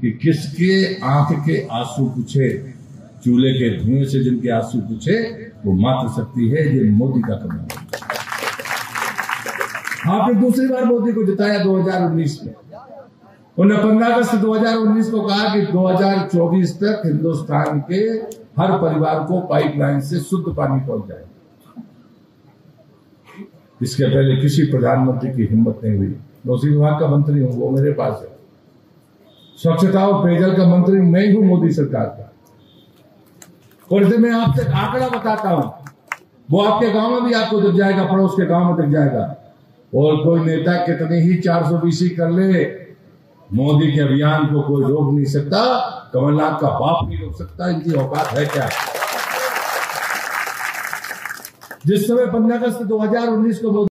कि किसके आंख के आंसू पूछे, चूल्हे के धुएं से जिनके आंसू पूछे, वो मात्र शक्ति है ये मोदी का कमाल। आपने दूसरी बार मोदी को जिताया 2019 में। उन्होंने 15 अगस्त 2019 को कहा कि 2024 तक हिंदुस्तान के हर परिवार को पाइपलाइन से शुद्ध पानी पहुंच जाएगा। इसके पहले किसी प्रधानमंत्री की हिम्मत नहीं हुई। दूसरी विभाग का मंत्री हूं, वो मेरे पास है। स्वच्छता और पेयजल का मंत्री मैं हूं मोदी सरकार का। और इसे मैं आपसे आंकड़ा बताता हूं, वो आपके गांव में भी आपको दिख जाएगा, पड़ोस के गांव में दिख जाएगा। और कोई नेता कितनी ही 420 कर ले, मोदी के अभियान को कोई रोक नहीं सकता। कमलनाथ का बाप नहीं रोक सकता। इनकी औकात है क्या? जिस समय 15 अगस्त 2019 को